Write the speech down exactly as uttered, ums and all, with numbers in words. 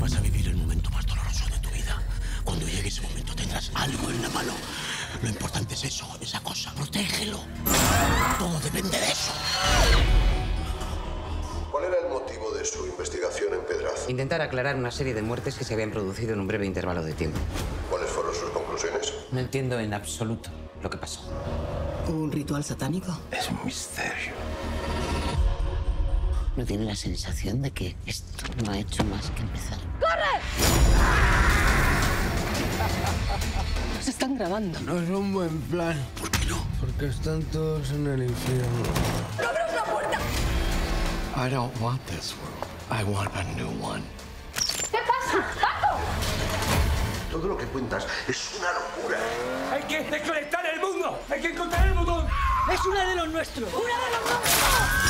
Vas a vivir el momento más doloroso de tu vida. Cuando llegue ese momento tendrás algo en la mano. Lo importante es eso, esa cosa. Protégelo. Todo depende de eso. ¿Cuál era el motivo de su investigación en Pedraza? Intentar aclarar una serie de muertes que se habían producido en un breve intervalo de tiempo. ¿Cuáles fueron sus conclusiones? No entiendo en absoluto lo que pasó. ¿Hubo un ritual satánico? Es un misterio. ¿No tiene la sensación de que esto no ha hecho más que empezar? Nos están grabando. No es un buen plan. ¿Por qué no? Porque están todos en el infierno. ¡No abras la puerta! I don't want this world. I want a new one. ¿Qué pasa? ¡Paco! Todo lo que cuentas es una locura. ¡Hay que desconectar el mundo! ¡Hay que encontrar el botón! ¡Es una de los nuestros! ¡Una de los nuestros!